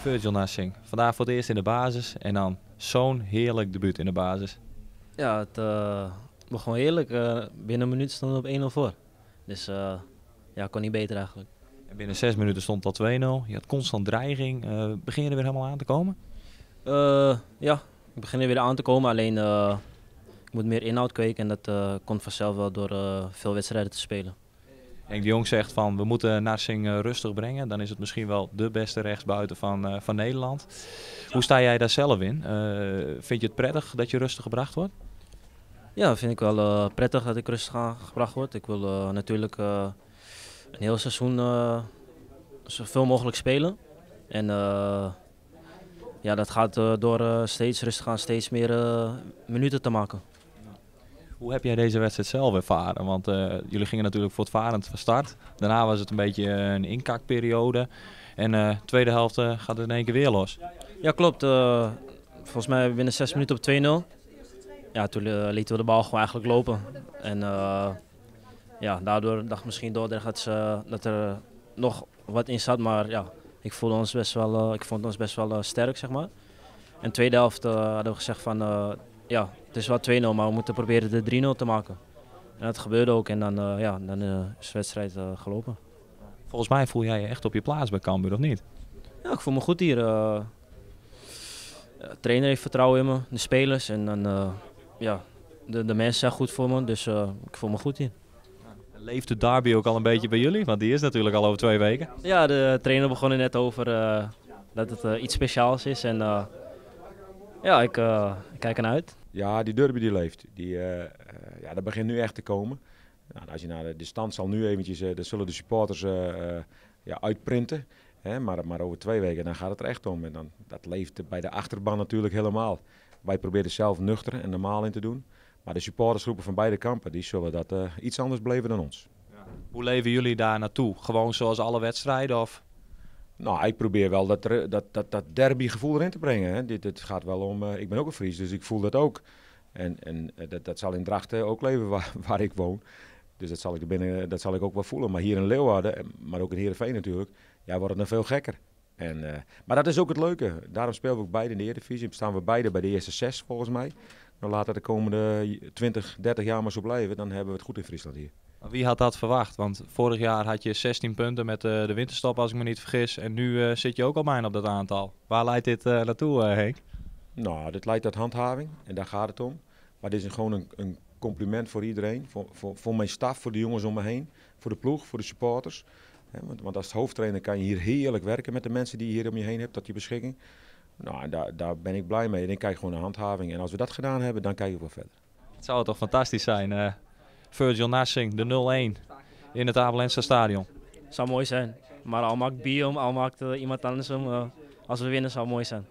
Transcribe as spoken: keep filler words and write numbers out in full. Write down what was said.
Virgil Narsing, vandaag voor het eerst in de basis en dan zo'n heerlijk debuut in de basis. Ja, het uh, begon heerlijk. Uh, binnen een minuut stond het op één nul voor. Dus uh, ja, kon niet beter eigenlijk. En binnen zes minuten stond het al twee nul. Je had constant dreiging. Uh, begin je er weer helemaal aan te komen? Uh, ja, ik begin er weer aan te komen. Alleen uh, ik moet meer inhoud kweken en dat uh, komt vanzelf wel door uh, veel wedstrijden te spelen. Henk de Jong zegt van we moeten Narsing uh, rustig brengen. Dan is het misschien wel de beste rechtsbuiten van, uh, van Nederland. Hoe sta jij daar zelf in? Uh, vind je het prettig dat je rustig gebracht wordt? Ja, vind ik wel uh, prettig dat ik rustig gebracht word. Ik wil uh, natuurlijk uh, een heel seizoen uh, zoveel mogelijk spelen. En uh, ja, dat gaat uh, door uh, steeds rustig aan steeds meer uh, minuten te maken. Hoe heb jij deze wedstrijd zelf ervaren? Want uh, jullie gingen natuurlijk voortvarend van start. Daarna was het een beetje een inkakperiode. En de uh, tweede helft uh, gaat het in één keer weer los. Ja, klopt. Uh, volgens mij binnen zes minuten op twee nul. Ja, toen uh, lieten we de bal gewoon eigenlijk lopen. En uh, ja, daardoor dacht ik misschien Dordrecht dat, ze, dat er nog wat in zat. Maar ja, ik voelde ons best wel, uh, ik vond ons best wel uh, sterk, zeg maar. En de tweede helft uh, hadden we gezegd van, uh, ja, het is wel twee nul, maar we moeten proberen de drie nul te maken. En dat gebeurde ook en dan, uh, ja, dan uh, is de wedstrijd uh, gelopen. Volgens mij voel jij je echt op je plaats bij Cambuur, of niet? Ja, ik voel me goed hier. Uh, de trainer heeft vertrouwen in me, de spelers en dan, uh, ja, de, de mensen zijn goed voor me, dus uh, ik voel me goed hier. Leeft de derby ook al een beetje bij jullie? Want die is natuurlijk al over twee weken. Ja, de trainer begon er net over uh, dat het uh, iets speciaals is en uh, ja, ik, uh, ik kijk ernaar uit. Ja, die derby die leeft. Die, uh, uh, ja, dat begint nu echt te komen. Nou, als je naar de, de stand zal nu eventjes, uh, dat zullen de supporters uh, uh, ja, uitprinten. Hè? Maar, maar over twee weken dan gaat het er echt om. En dan, dat leeft bij de achterban natuurlijk helemaal. Wij proberen zelf nuchter en normaal in te doen. Maar de supportersgroepen van beide kampen die zullen dat uh, iets anders beleven dan ons. Ja. Hoe leven jullie daar naartoe? Gewoon zoals alle wedstrijden? Of? Nou, ik probeer wel dat, dat, dat, dat derbygevoel erin te brengen. Hè. Dit, dit gaat wel om, uh, ik ben ook een Fries, dus ik voel dat ook. En, en uh, dat, dat zal in Drachten ook leven waar, waar ik woon. Dus dat zal ik, er binnen, dat zal ik ook wel voelen. Maar hier in Leeuwarden, maar ook in Heerenveen natuurlijk, ja, wordt het nog veel gekker. En, uh, maar dat is ook het leuke. Daarom spelen we ook beide in de Eredivisie. Staan we beide bij de eerste zes volgens mij. Nou, laten we de komende twintig, dertig jaar maar zo blijven. Dan hebben we het goed in Friesland hier. Wie had dat verwacht? Want vorig jaar had je zestien punten met uh, de winterstop als ik me niet vergis. En nu uh, zit je ook al bijna op dat aantal. Waar leidt dit uh, naartoe, uh, Henk? Nou, dit leidt tot handhaving. En daar gaat het om. Maar dit is gewoon een, een compliment voor iedereen. Voor, voor, voor mijn staf, voor de jongens om me heen. Voor de ploeg, voor de supporters. He, want, want als hoofdtrainer kan je hier heerlijk werken met de mensen die je hier om je heen hebt tot je beschikking. Nou, daar, daar ben ik blij mee. En ik kijk gewoon naar handhaving. En als we dat gedaan hebben, dan kijken we wel verder. Het zou toch fantastisch zijn. Uh, Virgil Narsing, de nul één in het Abelense stadion. Zou mooi zijn. Maar al maakt Biom, al maakt uh, iemand anders hem. Uh, als we winnen zou mooi zijn.